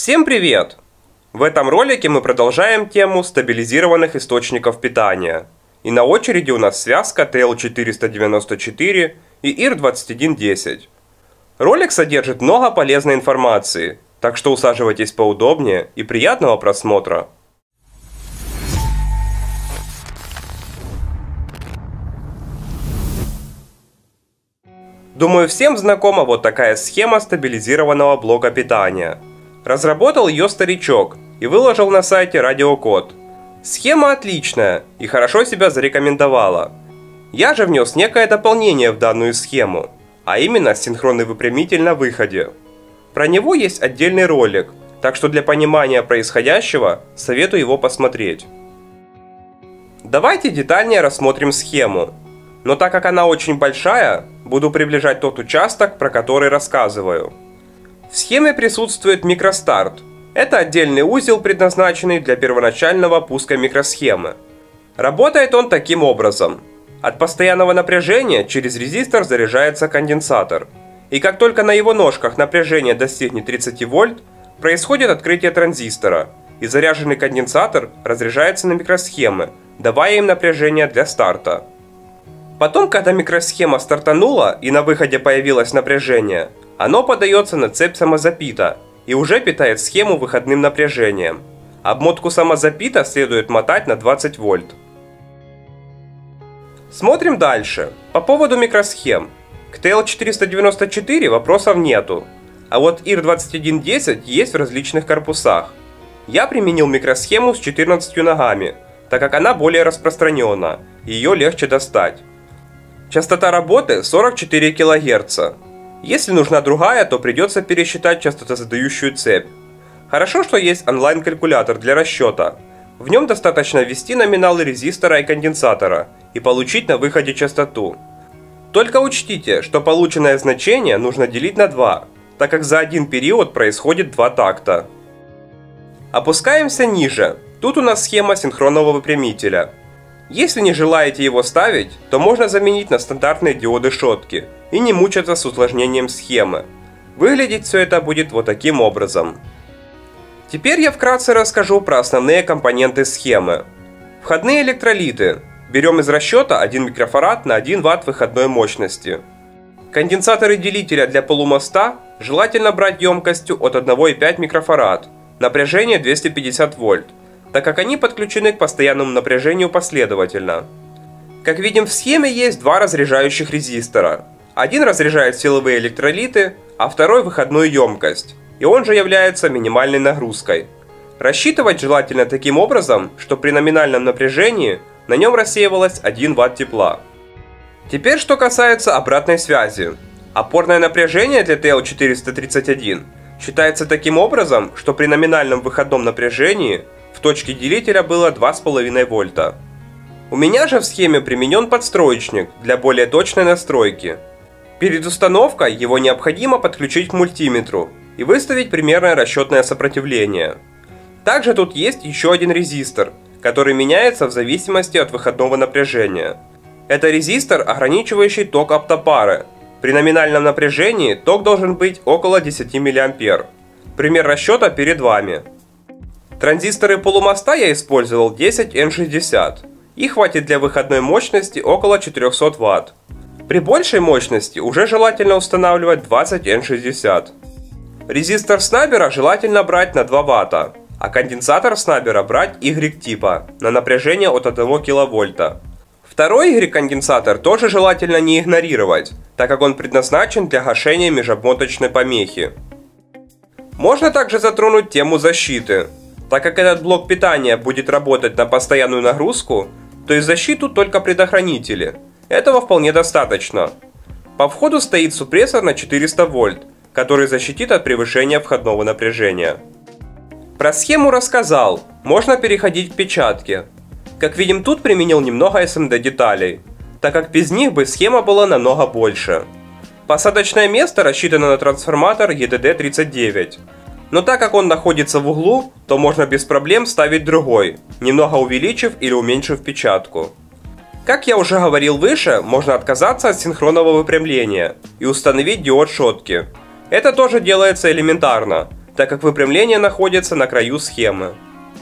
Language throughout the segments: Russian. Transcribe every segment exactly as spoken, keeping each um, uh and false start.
Всем привет! В этом ролике мы продолжаем тему стабилизированных источников питания. И на очереди у нас связка Т Л четыреста девяносто четыре и И Р двадцать один десять. Ролик содержит много полезной информации, так что усаживайтесь поудобнее и приятного просмотра. Думаю, всем знакома вот такая схема стабилизированного блока питания. Разработал ее старичок и выложил на сайте Радиокод. Схема отличная и хорошо себя зарекомендовала. Я же внес некое дополнение в данную схему, а именно синхронный выпрямитель на выходе. Про него есть отдельный ролик, так что для понимания происходящего советую его посмотреть. Давайте детальнее рассмотрим схему, но так как она очень большая, буду приближать тот участок, про который рассказываю. В схеме присутствует микростарт. Это отдельный узел, предназначенный для первоначального пуска микросхемы. Работает он таким образом. От постоянного напряжения через резистор заряжается конденсатор. И как только на его ножках напряжение достигнет тридцати вольт, происходит открытие транзистора, и заряженный конденсатор разряжается на микросхемы, давая им напряжение для старта. Потом, когда микросхема стартанула и на выходе появилось напряжение, оно подается на цепь самозапита и уже питает схему выходным напряжением. Обмотку самозапита следует мотать на двадцать вольт. Смотрим дальше. По поводу микросхем. К Т Л четыреста девяносто четыре вопросов нету, а вот И Р двадцать один десять есть в различных корпусах. Я применил микросхему с четырнадцатью ногами, так как она более распространена, и ее легче достать. Частота работы сорок четыре килогерца. Если нужна другая, то придется пересчитать частотозадающую цепь. Хорошо, что есть онлайн-калькулятор для расчета. В нем достаточно ввести номиналы резистора и конденсатора и получить на выходе частоту. Только учтите, что полученное значение нужно делить на два, так как за один период происходит два такта. Опускаемся ниже. Тут у нас схема синхронного выпрямителя. Если не желаете его ставить, то можно заменить на стандартные диоды шотки и не мучаться с усложнением схемы. Выглядеть все это будет вот таким образом. Теперь я вкратце расскажу про основные компоненты схемы. Входные электролиты. Берем из расчета один микрофарад на один ватт выходной мощности. Конденсаторы делителя для полумоста желательно брать емкостью от одного и пяти микрофарад, напряжение двести пятьдесят вольт, так как они подключены к постоянному напряжению последовательно. Как видим в схеме, есть два разряжающих резистора. Один разряжает силовые электролиты, а второй выходную емкость, и он же является минимальной нагрузкой. Рассчитывать желательно таким образом, что при номинальном напряжении на нем рассеивалось один ватт тепла. Теперь что касается обратной связи. Опорное напряжение для Т Л четыреста тридцать один считается таким образом, что при номинальном выходном напряжении в точке делителя было два с половиной вольта. У меня же в схеме применен подстроечник для более точной настройки. Перед установкой его необходимо подключить к мультиметру и выставить примерное расчетное сопротивление. Также тут есть еще один резистор, который меняется в зависимости от выходного напряжения. Это резистор, ограничивающий ток оптопары. При номинальном напряжении ток должен быть около десяти миллиампер. Пример расчета перед вами. Транзисторы полумоста я использовал десять Н шестьдесят. Их хватит для выходной мощности около четырёхсот ватт. При большей мощности уже желательно устанавливать двадцать Н шестьдесят. Резистор снабера желательно брать на два ватта, а конденсатор снабера брать Y типа на напряжение от одного киловольта. Второй Y-конденсатор тоже желательно не игнорировать, так как он предназначен для гашения межобмоточной помехи. Можно также затронуть тему защиты. Так как этот блок питания будет работать на постоянную нагрузку, то и защиту только предохранители. Этого вполне достаточно. По входу стоит супрессор на четыреста вольт, который защитит от превышения входного напряжения. Про схему рассказал, можно переходить к печатке. Как видим, тут применил немного эс эм дэ деталей, так как без них бы схема была намного больше. Посадочное место рассчитано на трансформатор Е Д Д тридцать девять. Но так как он находится в углу, то можно без проблем ставить другой, немного увеличив или уменьшив печатку. Как я уже говорил выше, можно отказаться от синхронного выпрямления и установить диод шотки. Это тоже делается элементарно, так как выпрямление находится на краю схемы.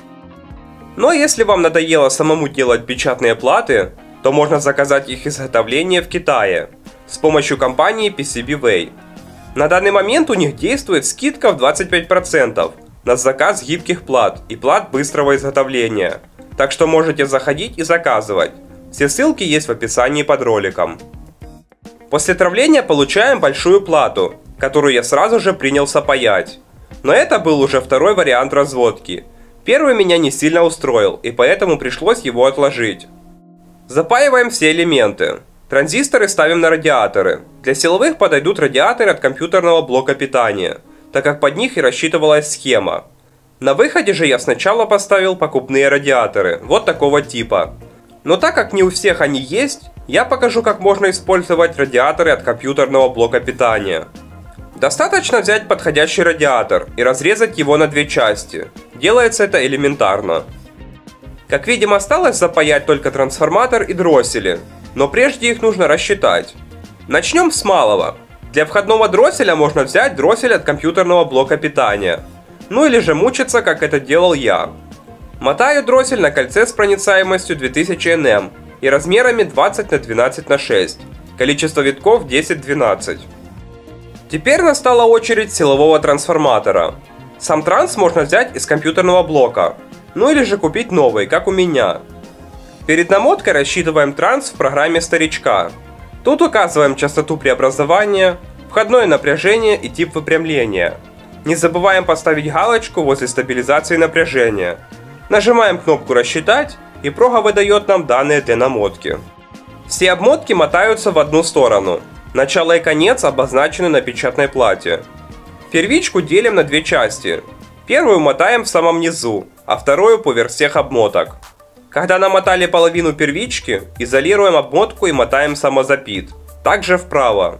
Но если вам надоело самому делать печатные платы, то можно заказать их изготовление в Китае с помощью компании пи си би Way. На данный момент у них действует скидка в двадцать пять процентов на заказ гибких плат и плат быстрого изготовления, так что можете заходить и заказывать. Все ссылки есть в описании под роликом. После травления получаем большую плату, которую я сразу же принялся паять. Но это был уже второй вариант разводки. Первый меня не сильно устроил, и поэтому пришлось его отложить. Запаиваем все элементы. Транзисторы ставим на радиаторы. Для силовых подойдут радиаторы от компьютерного блока питания, так как под них и рассчитывалась схема. На выходе же я сначала поставил покупные радиаторы, вот такого типа. Но так как не у всех они есть, я покажу, как можно использовать радиаторы от компьютерного блока питания. Достаточно взять подходящий радиатор и разрезать его на две части. Делается это элементарно. Как видим, осталось запаять только трансформатор и дроссели, но прежде их нужно рассчитать. Начнем с малого. Для входного дросселя можно взять дроссель от компьютерного блока питания. Ну или же мучиться, как это делал я. Мотаю дроссель на кольце с проницаемостью две тысячи нм и размерами двадцать на двенадцать на шесть. Количество витков десять-двенадцать. Теперь настала очередь силового трансформатора. Сам транс можно взять из компьютерного блока, ну или же купить новый, как у меня. Перед намоткой рассчитываем транс в программе старичка. Тут указываем частоту преобразования, входное напряжение и тип выпрямления. Не забываем поставить галочку возле стабилизации напряжения. Нажимаем кнопку «Рассчитать», и прога выдает нам данные для намотки. Все обмотки мотаются в одну сторону. Начало и конец обозначены на печатной плате. Первичку делим на две части. Первую мотаем в самом низу, а вторую поверх всех обмоток. Когда намотали половину первички, изолируем обмотку и мотаем самозапит. Также вправо.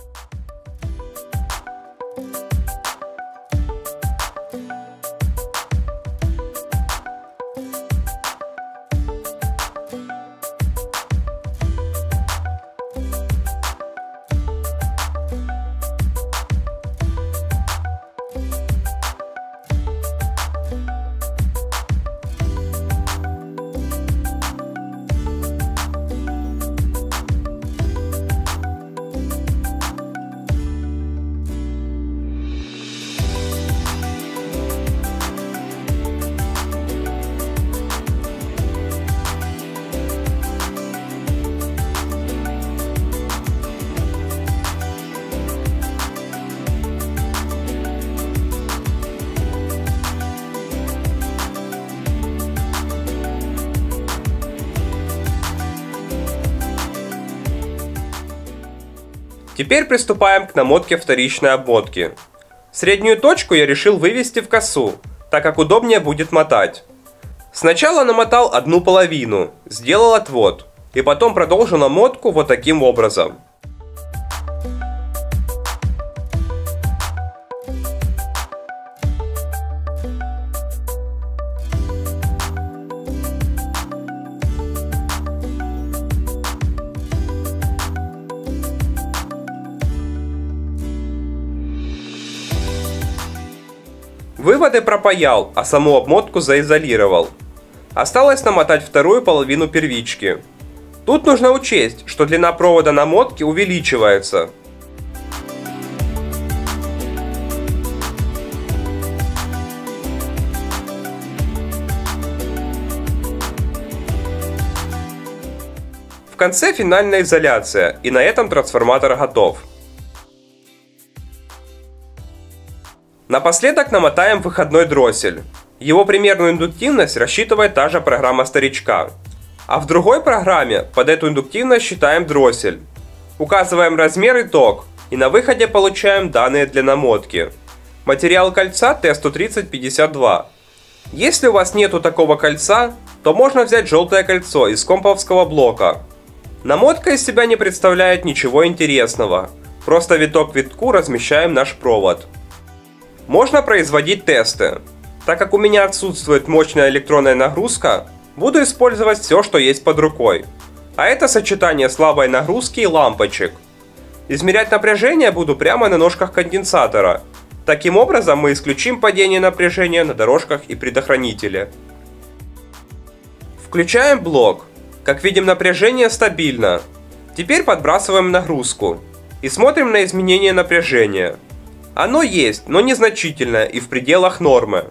Теперь приступаем к намотке вторичной обмотки. Среднюю точку я решил вывести в косу, так как удобнее будет мотать. Сначала намотал одну половину, сделал отвод, и потом продолжил намотку вот таким образом. Выводы пропаял, а саму обмотку заизолировал. Осталось намотать вторую половину первички. Тут нужно учесть, что длина провода намотки увеличивается. В конце финальная изоляция, и на этом трансформатор готов. Напоследок намотаем выходной дроссель. Его примерную индуктивность рассчитывает та же программа старичка. А в другой программе под эту индуктивность считаем дроссель. Указываем размер и ток, и на выходе получаем данные для намотки. Материал кольца Т сто тридцать пятьдесят два. Если у вас нету такого кольца, то можно взять желтое кольцо из комповского блока. Намотка из себя не представляет ничего интересного. Просто виток к витку размещаем наш провод. Можно производить тесты. Так как у меня отсутствует мощная электронная нагрузка, буду использовать все, что есть под рукой. А это сочетание слабой нагрузки и лампочек. Измерять напряжение буду прямо на ножках конденсатора, Таким образом мы исключим падение напряжения на дорожках и предохранителе. Включаем блок. Как видим, напряжение стабильно. Теперь подбрасываем нагрузку и смотрим на изменение напряжения. Оно есть, но незначительное и в пределах нормы.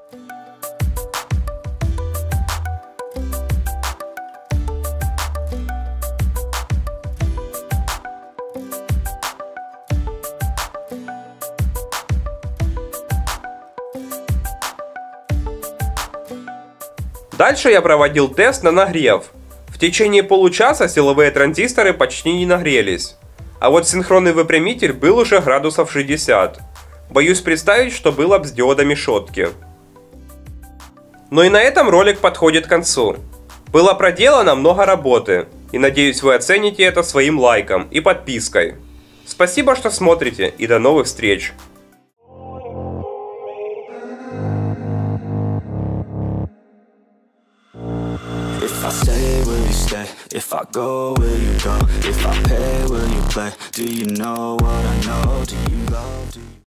Дальше я проводил тест на нагрев. В течение получаса силовые транзисторы почти не нагрелись. А вот синхронный выпрямитель был уже градусов шестьдесят. Боюсь представить, что было бы с диодами шотки. Ну и на этом ролик подходит к концу. Было проделано много работы. И надеюсь, вы оцените это своим лайком и подпиской. Спасибо, что смотрите, и до новых встреч! If I stay, will you stay? If I go, will you go? If I pay, will you play? Do you know what I know? Do you love? Do you